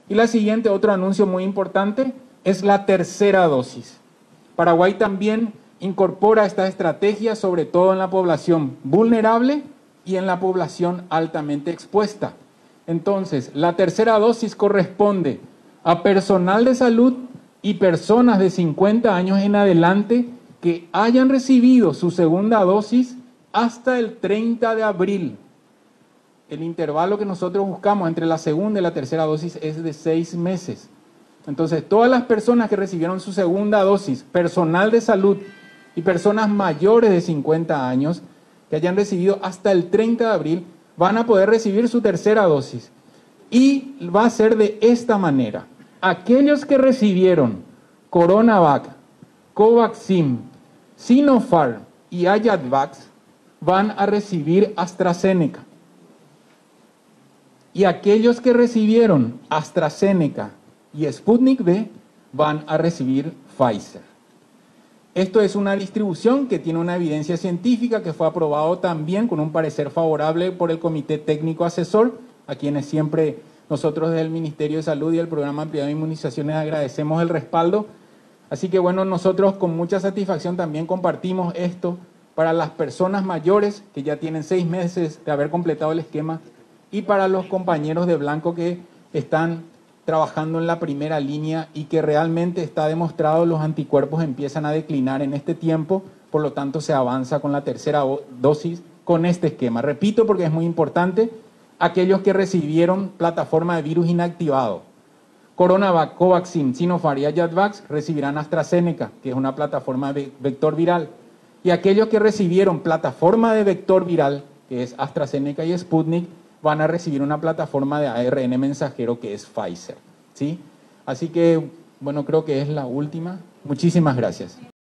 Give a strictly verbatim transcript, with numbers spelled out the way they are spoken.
Y la siguiente, otro anuncio muy importante, es la tercera dosis. Paraguay también incorpora esta estrategia, sobre todo en la población vulnerable y en la población altamente expuesta. Entonces, la tercera dosis corresponde a personal de salud y personas de cincuenta años en adelante que hayan recibido su segunda dosis hasta el treinta de abril. El intervalo que nosotros buscamos entre la segunda y la tercera dosis es de seis meses. Entonces, todas las personas que recibieron su segunda dosis, personal de salud y personas mayores de cincuenta años, que hayan recibido hasta el treinta de abril, van a poder recibir su tercera dosis. Y va a ser de esta manera. Aquellos que recibieron Coronavac, Covaxin, Sinopharm y Ayadvax van a recibir AstraZeneca. Y aquellos que recibieron AstraZeneca y Sputnik V van a recibir Pfizer. Esto es una distribución que tiene una evidencia científica que fue aprobado también con un parecer favorable por el Comité Técnico Asesor, a quienes siempre nosotros desde el Ministerio de Salud y el Programa Ampliado de Inmunizaciones agradecemos el respaldo. Así que bueno, nosotros con mucha satisfacción también compartimos esto para las personas mayores que ya tienen seis meses de haber completado el esquema y para los compañeros de blanco que están trabajando en la primera línea y que realmente está demostrado los anticuerpos empiezan a declinar en este tiempo, por lo tanto se avanza con la tercera dosis con este esquema. Repito porque es muy importante, aquellos que recibieron plataforma de virus inactivado, Coronavac, Covaxin, Sinopharm y Ayadvax recibirán AstraZeneca, que es una plataforma de vector viral, y aquellos que recibieron plataforma de vector viral, que es AstraZeneca y Sputnik, van a recibir una plataforma de A R N mensajero que es Pfizer, ¿sí? Así que, bueno, creo que es la última. Muchísimas gracias.